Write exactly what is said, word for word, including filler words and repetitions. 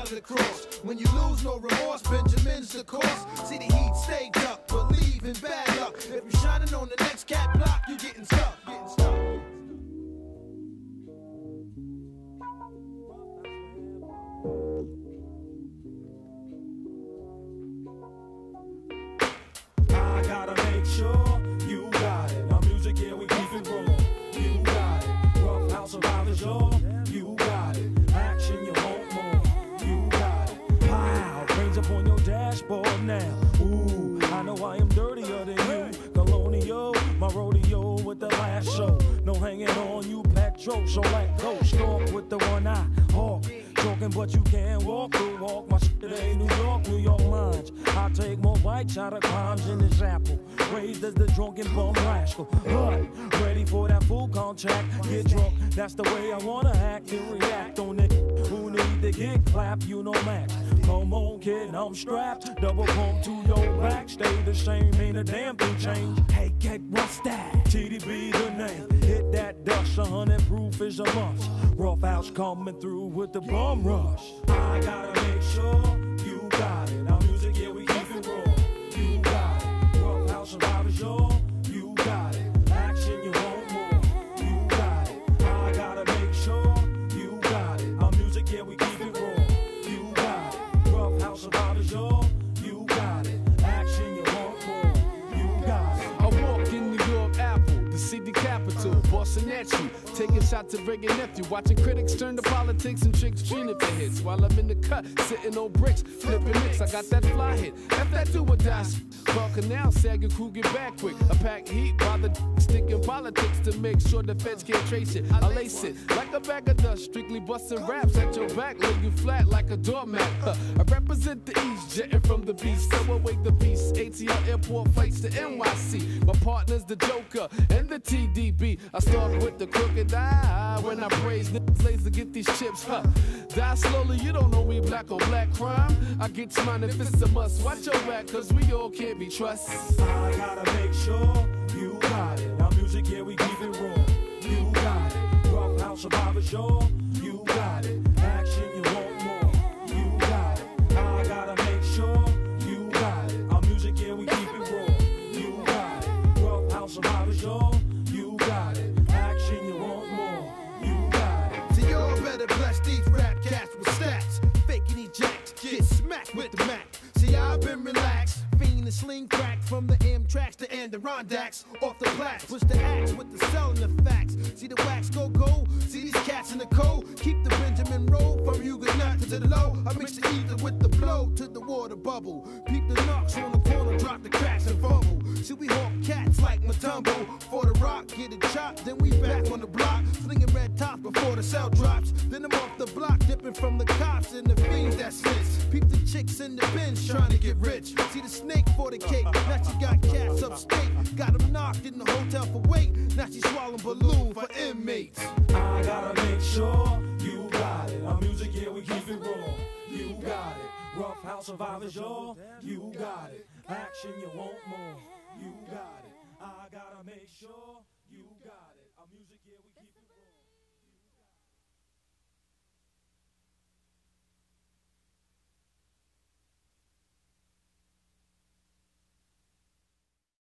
of the cross. When you lose, no remorse, Benjamin's the course. See the heat stayed up, believe in bad luck. If you're shining on the next cat block, you getting stuck, getting stuck. I gotta make sure you got it. Our music, yeah, we keep it raw. You got it. Rough house survivors, y'all. You got it. Action, you want more. You got it. Pow, brains up on your dashboard now. Ooh, I know I am dirtier than you. Colonial, my rodeo with the last show. No hanging on you, petrol. So let go, stalk with the one eye. Hawk, joking, but you can't walk the walk. My shit ain't New York, New York lines. I take more bites out of crimes in this apple. Raised as the drunken bum rascal. But ready for that full contact. Get drunk, that's the way I wanna act and react on it. Who need to get clapped, you know match. Come on, kid, I'm strapped. Double pump to your back. Stay the same, ain't a damn thing changed. Hey, kid, what's that? T D B the name. Hit that dust, a hundred proof is a must. Rough house coming through with the bum rush. I gotta make sure you got it. Our music, yeah, we keep it raw. You got it. Rough house survivors, y'all. You got it. Action, you want more. You got it. I gotta make sure you got it. Our music, yeah, we keep it raw. You got it. Rough house survivors, y'all. You got it. Action, you want more. You got it. I walk in New York, Apple, the city capital, bustin' at you, taking shots at Rig and Nephew, watching critics turn to politics and tricks, dreaming for hits. While I'm in the cut, sitting on bricks, flipping mix. I got that fly hit, F that do or die. Call Canal, sagging crew, get back quick. I pack heat while the sticking politics to make sure the feds can't trace it. I lace it like a bag of dust, strictly busting raps at your back, lay you flat like a doormat. Huh. I represent the East, jetting from the beast, so awake the beast. A T L airport flights to N Y C. My partner's the Joker and the T D B. I start with the crooked eye when I praise niggas laser get these chips. Huh. Die slowly, you don't know me, black on black crime. I get mine if it's a must. Watch your back, cause we all can't be trusted. I gotta make sure you got it. Our music, yeah, we keep it raw. You got it. Rough house survivors, y'all. You got it. Action, you want more. You got it. I gotta make sure you got it. Our music, yeah, we keep it raw. You got it. Rough house survivors, y'all. You got it. Action, you want more. You got it. So y'all better bless these rap cats with stats. Faking these jacks, get smacked with the Mac. See, I've been relaxed. Fiend and sling crack from the Amtraks to Adirondacks. Off the blacks, push the axe with the selling the facts. See the wax go go, see these cats in the cold. Keep the Benjamin roll from Huguenot to the low. I mix the ether with the blow to the water bubble. Peep the knocks on the corner, drop the cracks and fumble. See we hawk cats like Matumbo. For the rock, get it chopped, then we back on the block. Slinging red tops before the cell drops. Then I'm off the block, dipping from the cops and the fiends that slits. Peep the chicks in the bins trying to get rich. See the snake for the cake, now she got cats upstate. Got them knocked in the hotel for weight. Now she swallowing balloon for inmates. I gotta make sure you got it. Our music, yeah, we keep it raw. You got it. Rough house survivors, y'all. You got it. Action, you want more. You got it. I gotta make sure you got it.